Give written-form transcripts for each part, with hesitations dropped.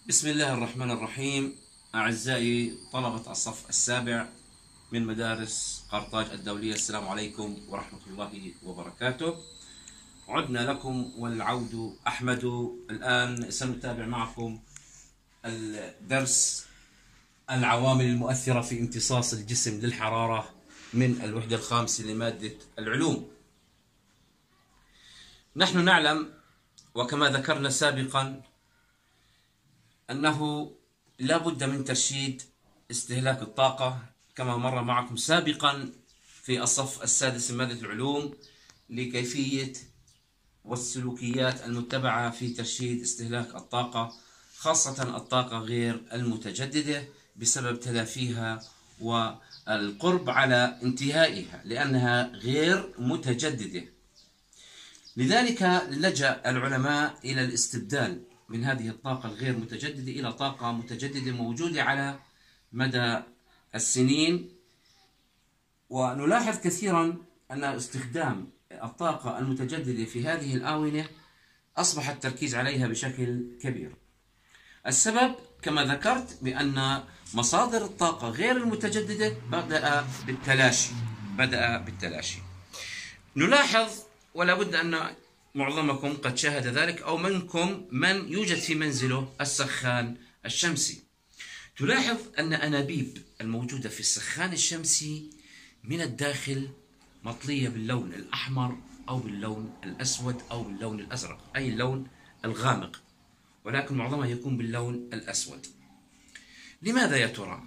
بسم الله الرحمن الرحيم. أعزائي طلبة الصف السابع من مدارس قرطاج الدولية، السلام عليكم ورحمة الله وبركاته. عدنا لكم والعود أحمد. الآن سنتابع معكم الدرس العوامل المؤثرة في امتصاص الجسم للحرارة من الوحدة الخامسة لمادة العلوم. نحن نعلم وكما ذكرنا سابقا أنه لا بد من ترشيد استهلاك الطاقة كما مر معكم سابقا في الصف السادس من مادة العلوم لكيفية والسلوكيات المتبعة في ترشيد استهلاك الطاقة، خاصة الطاقة غير المتجددة بسبب تلافيها والقرب على انتهائها لأنها غير متجددة. لذلك لجأ العلماء إلى الاستبدال من هذه الطاقة الغير متجددة إلى طاقة متجددة موجودة على مدى السنين. ونلاحظ كثيرا أن استخدام الطاقة المتجددة في هذه الآونة أصبح التركيز عليها بشكل كبير. السبب كما ذكرت بأن مصادر الطاقة غير المتجددة بدأ بالتلاشي. نلاحظ ولا بد أن معظمكم قد شاهد ذلك أو منكم من يوجد في منزله السخان الشمسي. تلاحظ أن أنابيب الموجودة في السخان الشمسي من الداخل مطلية باللون الأحمر أو باللون الأسود أو باللون الأزرق، أي اللون الغامق، ولكن معظمها يكون باللون الأسود. لماذا يا ترى؟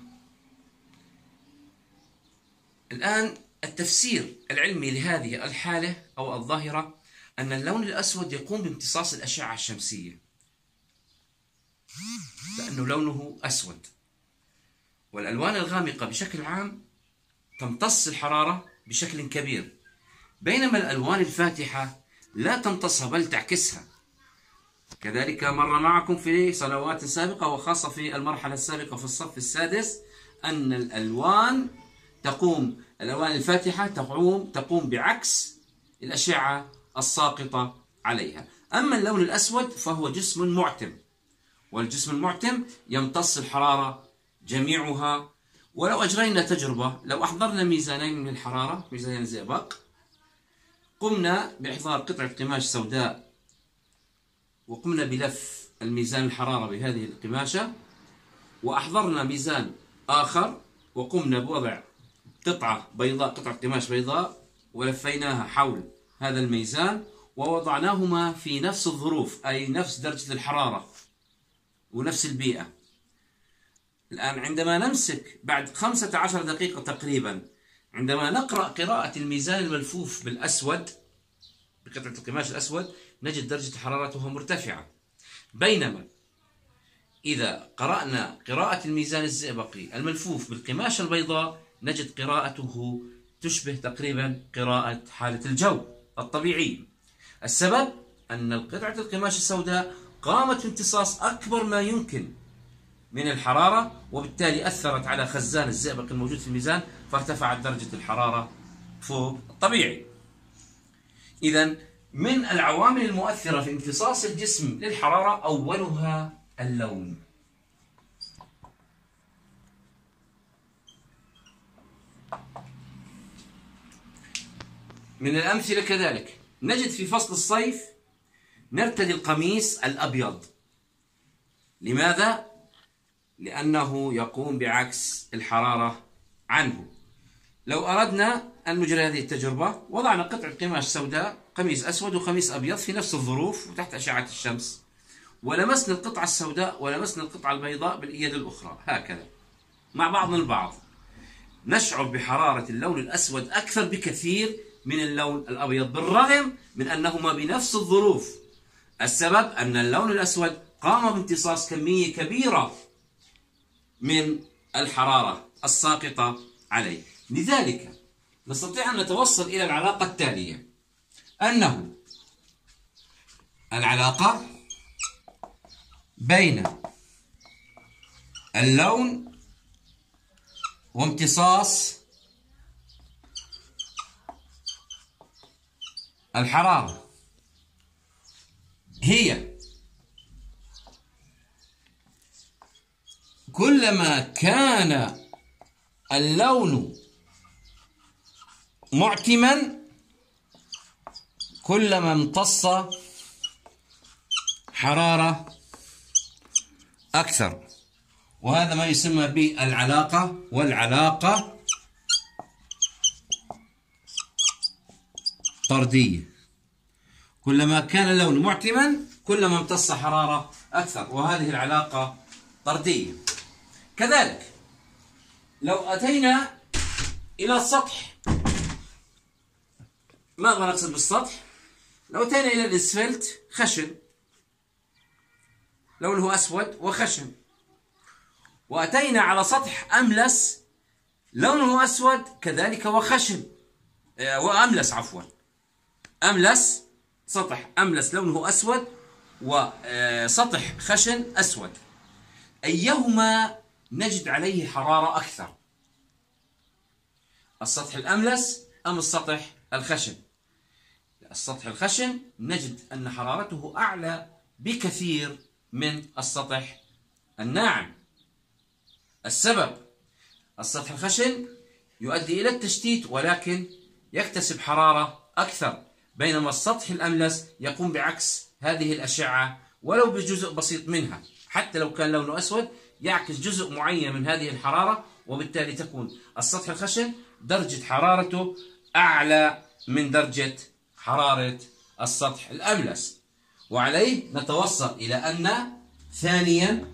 الآن التفسير العلمي لهذه الحالة أو الظاهرة أن اللون الأسود يقوم بامتصاص الأشعة الشمسية لأنه لونه أسود، والألوان الغامقة بشكل عام تمتص الحرارة بشكل كبير، بينما الألوان الفاتحة لا تمتصها بل تعكسها. كذلك مر معكم في سنوات سابقة وخاصة في المرحلة السابقة في الصف السادس أن الألوان الفاتحة تقوم بعكس الأشعة الساقطة عليها. أما اللون الأسود فهو جسم معتم، والجسم المعتم يمتص الحرارة جميعها. ولو أجرينا تجربة، لو أحضرنا ميزانين من الحرارة، ميزانين زئبق، قمنا بإحضار قطعة قماش سوداء وقمنا بلف الميزان الحرارة بهذه القماشة، وأحضرنا ميزان آخر وقمنا بوضع قطعة قماش بيضاء ولفيناها حول هذا الميزان ووضعناهما في نفس الظروف، أي نفس درجة الحرارة ونفس البيئة. الآن عندما نمسك بعد 15 دقيقة تقريبا، عندما نقرأ قراءة الميزان الملفوف بالأسود بقطعة القماش الأسود، نجد درجة حرارته مرتفعة، بينما إذا قرأنا قراءة الميزان الزئبقي الملفوف بالقماش البيضاء نجد قراءته تشبه تقريبا قراءة حالة الجو الطبيعي. السبب أن قطعة القماش السوداء قامت بامتصاص أكبر ما يمكن من الحرارة، وبالتالي أثرت على خزان الزئبق الموجود في الميزان فارتفعت درجة الحرارة فوق الطبيعي. إذن من العوامل المؤثرة في امتصاص الجسم للحرارة أولها اللون. من الأمثلة كذلك نجد في فصل الصيف نرتدي القميص الأبيض. لماذا؟ لأنه يقوم بعكس الحرارة عنه. لو أردنا أن نجري هذه التجربة، وضعنا قطعة قماش سوداء، قميص أسود وقميص أبيض في نفس الظروف وتحت أشعة الشمس، ولمسنا القطعة السوداء ولمسنا القطعة البيضاء باليد الأخرى هكذا مع بعضنا البعض، نشعر بحرارة اللون الأسود أكثر بكثير من اللون الأبيض بالرغم من أنهما بنفس الظروف. السبب أن اللون الأسود قام بامتصاص كمية كبيرة من الحرارة الساقطة عليه. لذلك نستطيع أن نتوصل إلى العلاقة التالية، أنه العلاقة بين اللون وامتصاص الحرارة هي كلما كان اللون معتما كلما امتص حرارة أكثر، وهذا ما يسمى بالعلاقة، والعلاقة طردية. كلما كان اللون معتما كلما امتص حرارة أكثر، وهذه العلاقة طردية. كذلك لو أتينا إلى السطح، ماذا نقصد بالسطح؟ لو أتينا إلى الإسفلت خشن لونه أسود وخشن، وأتينا على سطح أملس لونه أسود كذلك وخشن وأملس، عفوا أملس، سطح أملس لونه أسود وسطح خشن أسود، أيهما نجد عليه حرارة أكثر؟ السطح الأملس أم السطح الخشن؟ السطح الخشن نجد أن حرارته أعلى بكثير من السطح الناعم. السبب: السطح الخشن يؤدي إلى التشتيت ولكن يكتسب حرارة أكثر، بينما السطح الأملس يقوم بعكس هذه الأشعة ولو بجزء بسيط منها، حتى لو كان لونه أسود يعكس جزء معين من هذه الحرارة، وبالتالي تكون السطح الخشن درجة حرارته أعلى من درجة حرارة السطح الأملس. وعليه نتوصل إلى أن ثانيا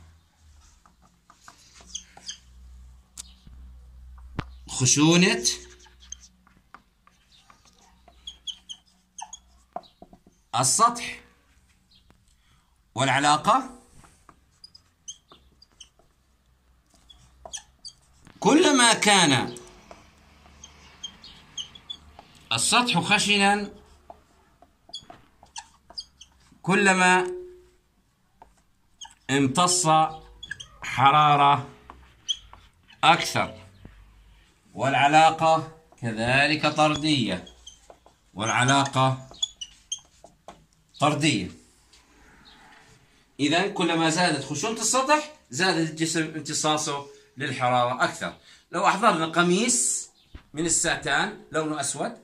خشونة السطح والعلاقة كلما كان السطح خشنا كلما امتص حرارة أكثر، والعلاقة كذلك طردية، والعلاقة طردية. إذا كلما زادت خشونة السطح زاد الجسم امتصاصه للحرارة أكثر. لو أحضرنا قميص من الساتان لونه أسود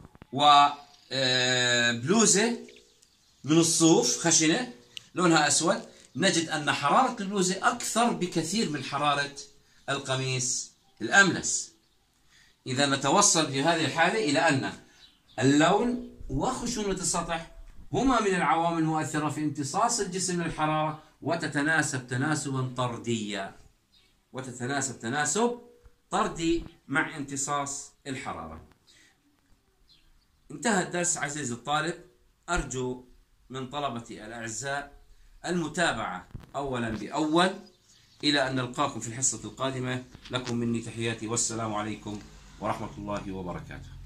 وبلوزة من الصوف خشنة لونها أسود، نجد أن حرارة البلوزة أكثر بكثير من حرارة القميص الأملس. إذا نتوصل في هذه الحالة إلى أن اللون وخشونة السطح هما من العوامل المؤثرة في امتصاص الجسم للحرارة، وتتناسب تناسبا طرديا، وتتناسب تناسب طردي مع امتصاص الحرارة. انتهى الدرس عزيزي الطالب، أرجو من طلبتي الأعزاء المتابعة أولا بأول، إلى أن نلقاكم في الحصة القادمة. لكم مني تحياتي، والسلام عليكم ورحمة الله وبركاته.